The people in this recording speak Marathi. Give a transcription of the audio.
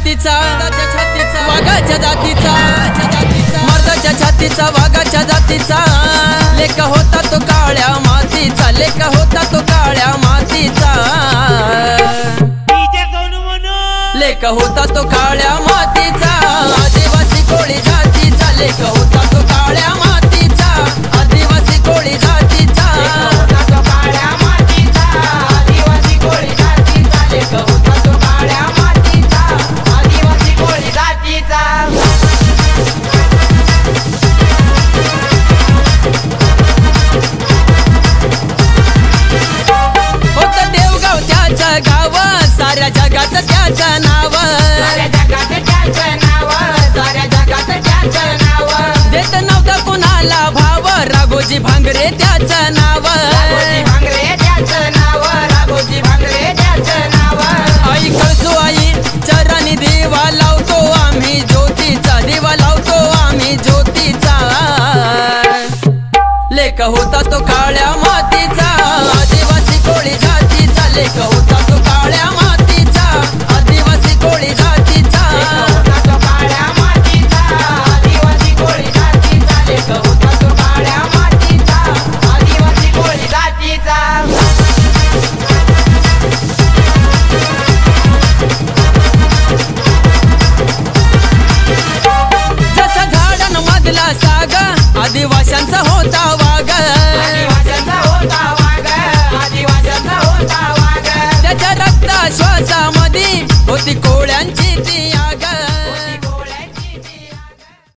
छातीचा वाघाच्या जातीचा मर्दाच्या छातीचा वाघाच्या जातीचा लेका होता तो काळ्या मातीचा लेका होता तो काळ्या मातीचा लेका होता तो काळ्या मातीचा आदिवासी कोळी जातीचा लेका होता तो काळ्या मातीचा आदिवासी कोळी जातीचा काळ्या मातीचा आदिवासी कोळी जातीचा लेका होता तो काळ्या मातीचा आदिवासी कोळी जातीचा होता देवगाव त्याचं गाव साऱ्या जगात त्याचं नाव साऱ्या जगात त्याचं नाव साऱ्या जगात त्याचं नाव देत नव्हतं कुणाला भाव राघोजी भांगरे त्याचं नाव राघोजी भांगरे त्याचं नाव राघोजी भांगरे त्याचं नाव आई कळसू आई चरणी दिवा लावतो आम्ही ज्योतीचा दिवा लावतो आम्ही ज्योतीचा लेका होता तो काळ्या मातीचा आदिवासी कोळी जातीचा लेका होता तो काळ्या मातीचा आदिवासी कोळी जातीचा होता तो काळ्या मातीचा आदिवासी कोळी जातीचा लेका होता तो काळ्या मातीचा आदिवासी कोळी जातीचा जसा झाडांमधला साग आदिवाशांचा होता वाघ आदिवाशांचा होता वाघ आदिवाशांचा होता वाघ त्याच्या रक्ता श्वासा